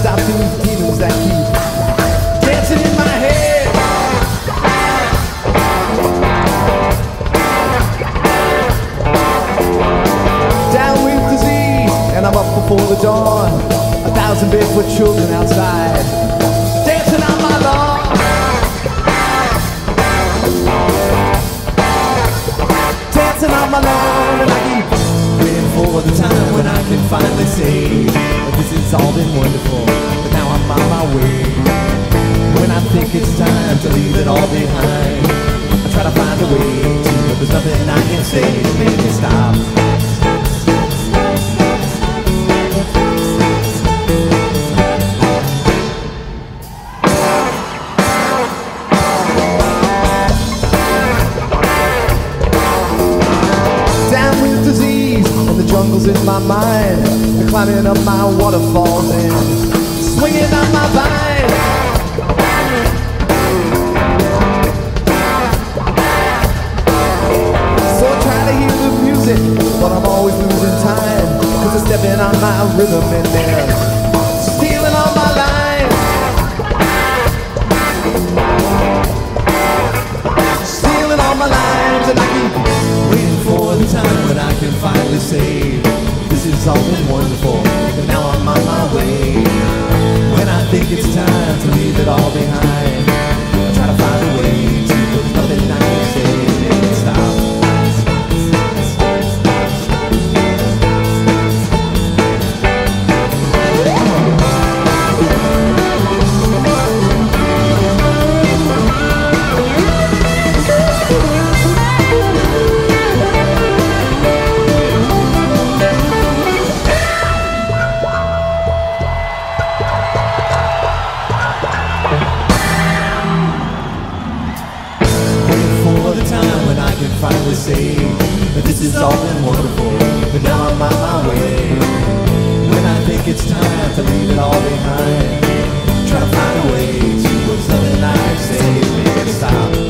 stop these demons that keep dancing in my head. Down with disease, and I'm up before the dawn. 1,000 barefoot children outside, dancing on my lawn. Dancing on my lawn, and I keep waiting for the time when I can finally say that this has all been wonderful, but now I'm on my way. When I think it's time to leave it all behind, I try to find a way to, but there's nothing I can say to make it stop. Down with disease, and the jungle's in my mind. They're climbing up my waterfalls and swinging on my vine. So I try to hear the music, but I'm always losing time, 'cause they're stepping on my rhythm and they're stealing all my lines. Stealing all my lines, and I keep waiting for the time when I can finally say this has all been wonderful, and now I'm on my way. When I think it's time to leave it all behind, I try to find a way to, but there's nothing I can say to make it stop. Finally say that this has all been wonderful, but now I'm on my way. When I think it's time to leave it all behind, try to find a way to, there's nothing I can say to make it stop.